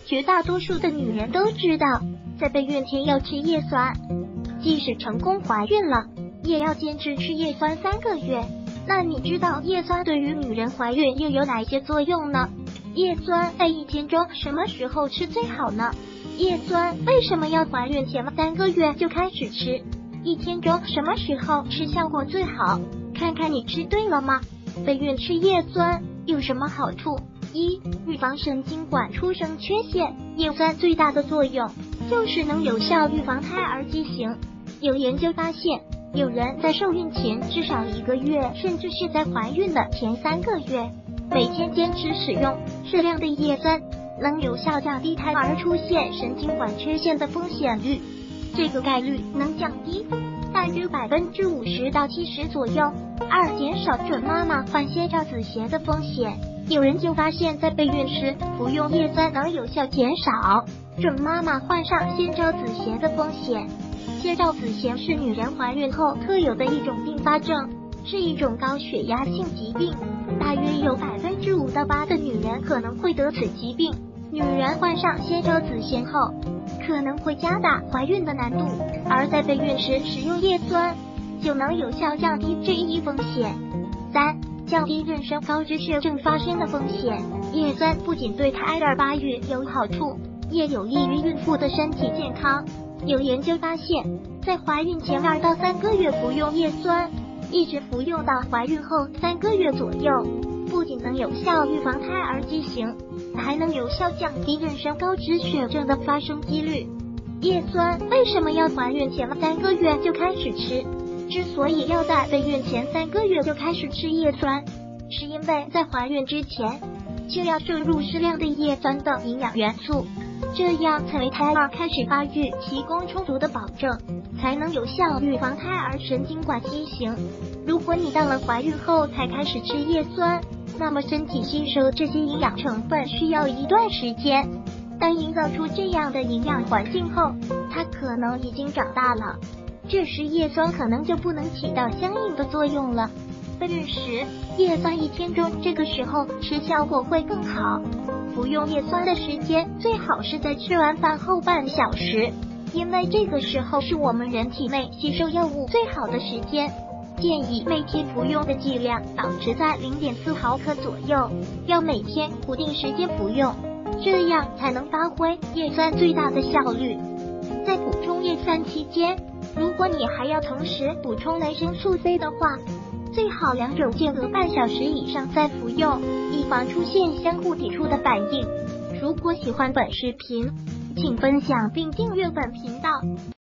绝大多数的女人都知道，在备孕前要吃叶酸，即使成功怀孕了，也要坚持吃叶酸3个月。那你知道叶酸对于女人怀孕又有哪些作用呢？叶酸在1天中什么时候吃最好呢？叶酸为什么要怀孕前3个月就开始吃？1天中什么时候吃效果最好？看看你吃对了吗？备孕吃叶酸有什么好处？1. 预防神经管出生缺陷。叶酸最大的作用就是能有效预防胎儿畸形。有研究发现，有人在受孕前至少1个月，甚至是在怀孕的前3个月，每天坚持使用适量的叶酸，能有效降低胎儿出现神经管缺陷的风险率。这个概率能降低大约50%到70%左右。2. 减少准妈妈患先兆子痫的风险。有研究发现，在备孕时服用叶酸能有效减少准妈妈患上先兆子痫的风险。先兆子痫是女人怀孕后特有的一种并发症，是一种高血压性疾病，大约有5%到8%的女人可能会得此疾病。女人患上先兆子痫后，可能会加大怀孕的难度，而在备孕时使用叶酸，就能有效降低这一风险。3. 降低妊娠高脂血症发生的风险。叶酸不仅对胎儿发育有好处，也有利于孕妇的身体健康。有研究发现，在怀孕前2到3个月服用叶酸，一直服用到怀孕后3个月左右，不仅能有效预防胎儿畸形，还能有效降低妊娠高脂血症的发生几率。叶酸为什么要怀孕前3个月就开始吃？之所以要在备孕前3个月就开始吃叶酸，是因为在怀孕之前就要摄入适量的叶酸等营养元素，这样才为胎儿开始发育提供充足的保证，才能有效预防胎儿神经管畸形。如果你到了怀孕后才开始吃叶酸，那么身体吸收这些营养成分需要一段时间。当营造出这样的营养环境后，它可能已经长大了，这时叶酸可能就不能起到相应的作用了。备孕时，叶酸1天中这个时候吃效果会更好。服用叶酸的时间最好是在吃完饭后半小时，因为这个时候是我们人体内吸收药物最好的时间。建议每天服用的剂量保持在 0.4 毫克左右，要每天固定时间服用，这样才能发挥叶酸最大的效率。在补充叶酸期间，如果你还要同时补充维生素 C 的话，最好2种间隔半小时以上再服用，以防出现相互抵触的反应。如果喜欢本视频，请分享并订阅本频道。